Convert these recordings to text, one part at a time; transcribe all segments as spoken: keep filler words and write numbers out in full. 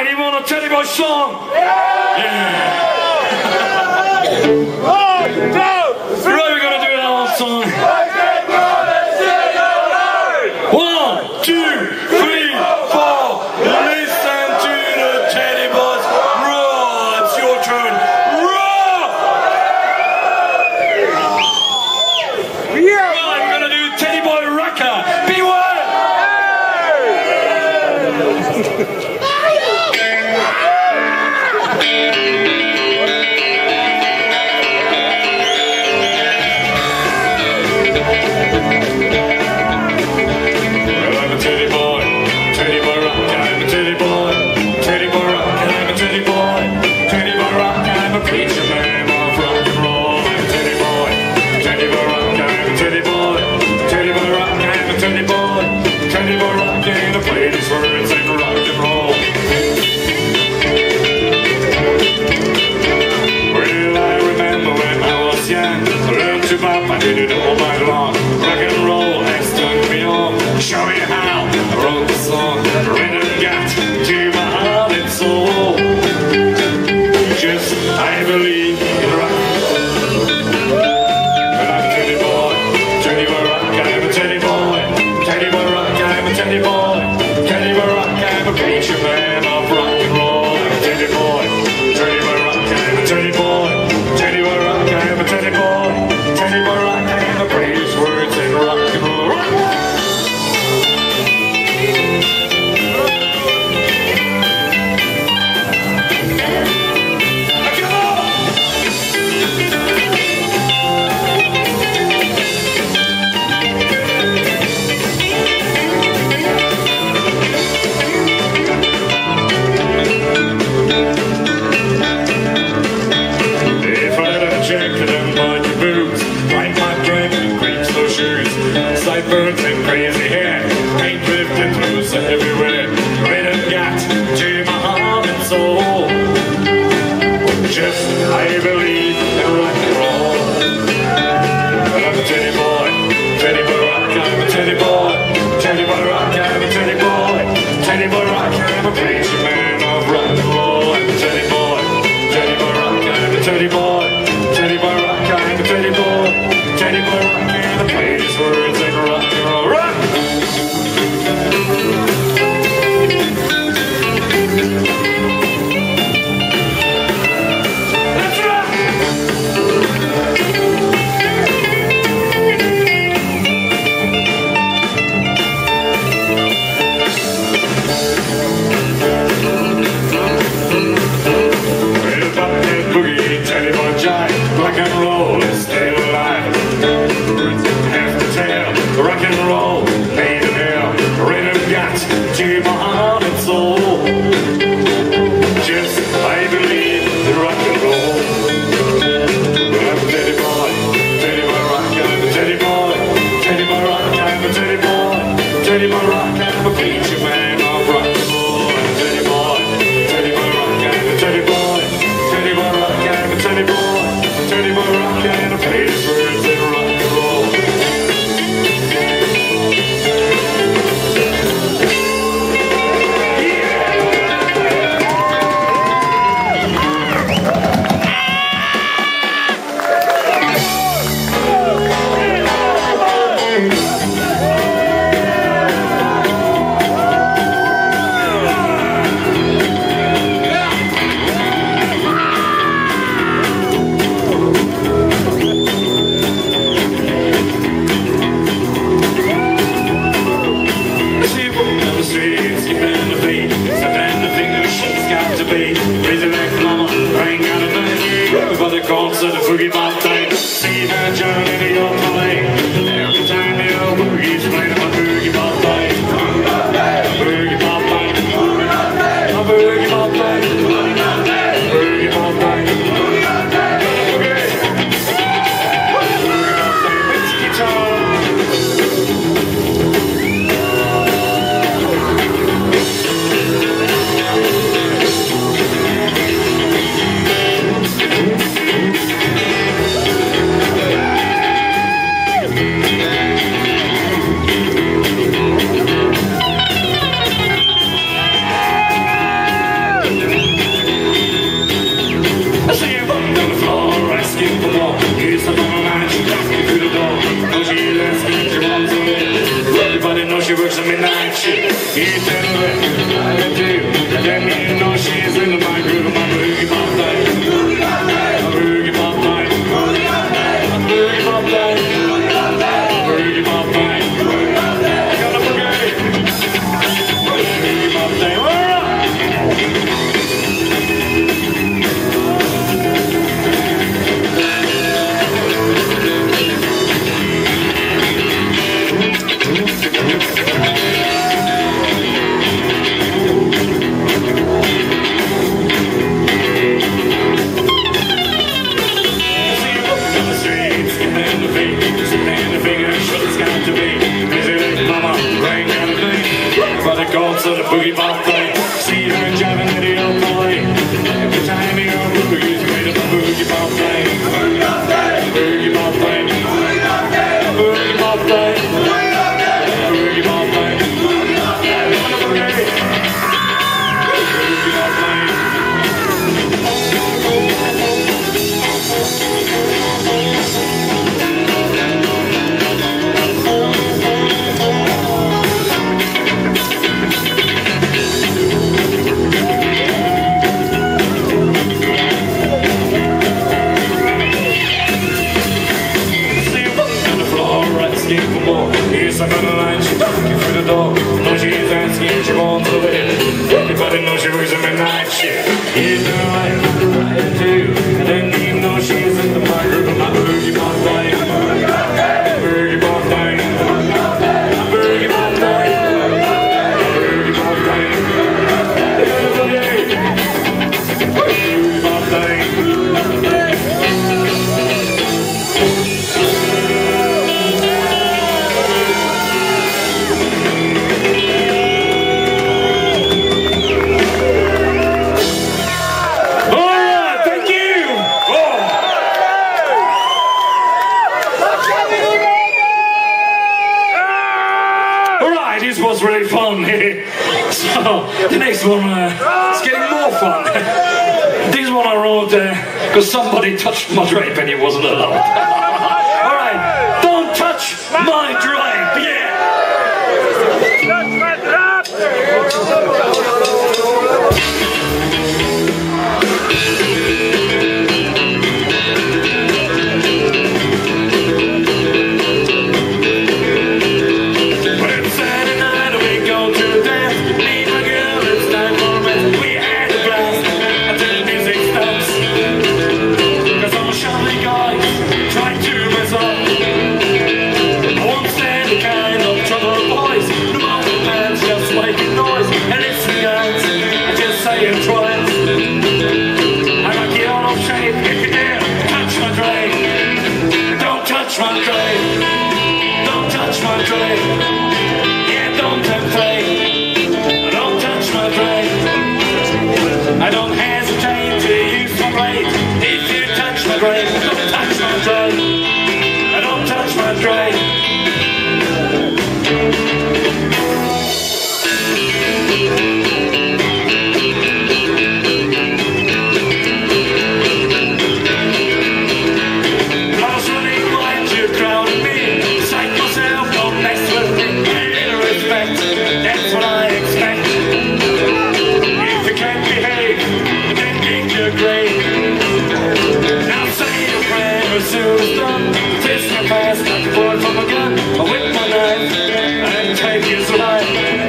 Anyone a Teddy Boy song? Yeah! One, two, three. Right, we're gonna do that whole song. One, two, three, four. Listen to the Teddy Boys roar. It's your turn. Roar! Yeah. Right, we're gonna do Teddy Boy Rocker. Beware! I did it all night long. Rock and roll has turned me on. Show me how I wrote the song. Rhythm got to my heart and soul. Just I believe in rock. But I'm a Teddy boy, Teddy boy rock. I'm a Teddy boy, Teddy boy rock. I'm a Teddy boy, Teddy boy rock. I'm a preacher man of rock and roll. I'm a Teddy boy, Teddy boy rock. I'm a Teddy boy, Teddy boy rock. I'm a Teddy boy. Teddy boy rock and the greatest words in rock and roll. If I had a jacket and my boots, like my drink and creeps those shoes, sideburns and crazy hair, paint lifted loose everywhere. Rhythm got to my heart and soul. Just I believe in rock and roll. I'm a Teddy boy, Teddy boy rock. I'm a Teddy boy, Teddy boy rock. I'm a Teddy boy, Teddy boy rock. I'm a preacher man of rock and roll. I'm a Teddy boy, Teddy boy rock. I'm a Teddy boy, Teddy boy rock. I'm a Teddy boy, Teddy boy rock. And the greatest words in rock and roll. Rock! Let's rock! Well, pop that boogie, Teddy boy jive, rock and roll is still alive. Have to tell, rock and roll, pain and hell, rhythm got to my heart and soul. Just I believe in rock and roll. I'm a Teddy boy, Teddy boy rock. I'm a Teddy boy, Teddy boy rock. I'm a Teddy boy, Teddy boy rock. I'm a preacher man of rock and roll. I'm a Teddy boy, Teddy boy rock. I'm a Teddy boy, Teddy boy rock. I'm a Teddy boy, Teddy boy rock. And the greatest words in rock and roll. To the boogie bop time, see that journey to your play. Every time the old boogie's playing my boogie bop time, boogie bop time, boogie bop time, boogie bop time, boogie bop time, okay. Boogie bop time, it's guitar. He's turning left, right and two. And then you know she's in my groove. My boogie pop thing. My boogie pop thing. My boogie pop thing. Boogie pop thing. I got a boogie. Boogie pop thing. All right. To the boogie pop thing. See her driving to the old boy. Every time you go, the boogie's made up a boogie pop thing. Boogie pop thing. Boogie pop thing. Boogie pop thing. Boogie pop thing. Boogie pop thing. Boogie pop thing. Boogie pop thing. Yes, I'm on the line, she's walking through the door. No, she is asking, she wants to live. Everybody knows she works a midnight shift. He's doing right, right too. And then you know she's in the my group of my boogie pop thing. Boogie pop thing. Boogie pop thing. Boogie pop thing. Boogie pop thing. Boogie pop thing. This was really fun. So the next one uh, is getting more fun. This one I wrote because uh, somebody touched my drape and it wasn't allowed. All right, don't touch my drape. Yeah. Touch my drape. Touch my drape, don't touch my drape, yeah, don't touch my don't touch my drape. I don't hesitate to use my blade. If you touch my drape, don't touch my drape. I don't touch my drape. That's what I expect. If you can't behave, then dig your grave. Now say your prayer as soon as done. Twist my past, not the board from a gun. I whip my knife and take his life.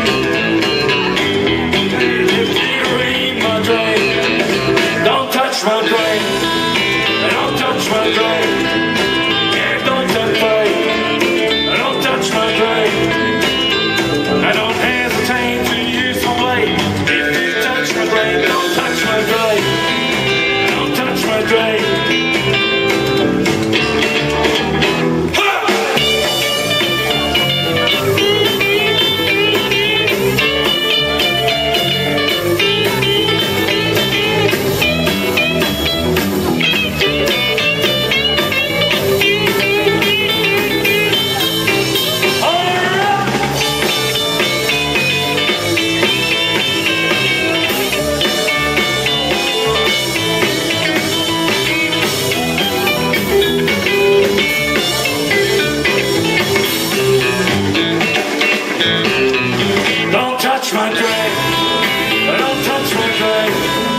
If you read my drape, don't touch my drape. Don't touch my drape. Yeah, don't touch my drape. Don't touch my drape. I don't hesitate to use my blade. If you touch my blade, don't touch my blade. Don't touch my blade. touch my drink. Don't touch my drink.